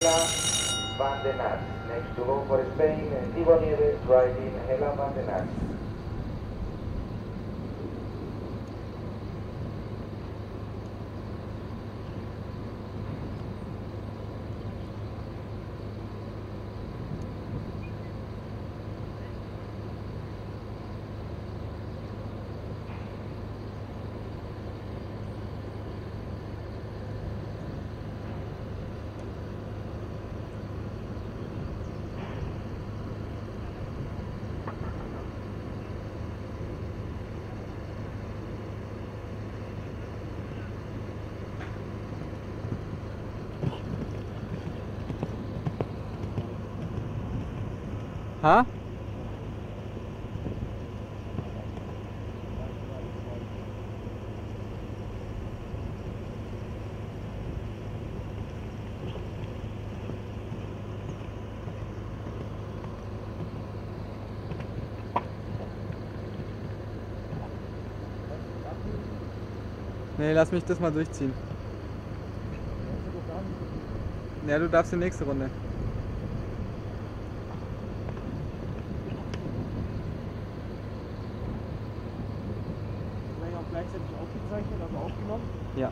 Van den Aert. Next to go for Spain, Thibaut Nieves riding Hela Van den Aert. Ha? Nee, lass mich das mal durchziehen. Ja, du darfst die nächste Runde. Gleichzeitig aufgezeichnet, also aufgenommen? Ja.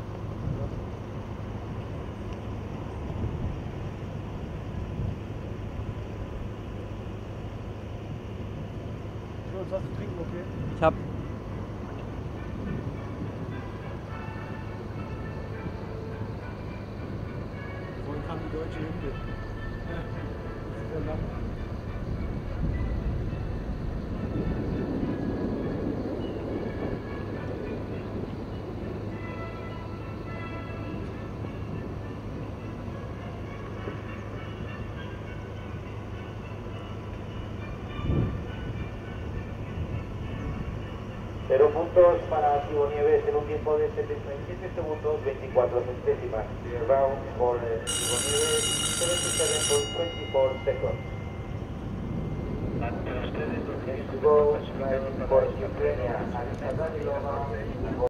So, jetzt was zu trinken, okay? Ich hab. Vorhin kam die deutsche Hymne. Das ist ja lang. Cero puntos para Thibaut Nieves en un tiempo de 77 segundos 24 centésimas. The round for Thibaut Nieves 77.24 seconds. Next to go riding for Ukraine, Alexander Ilova.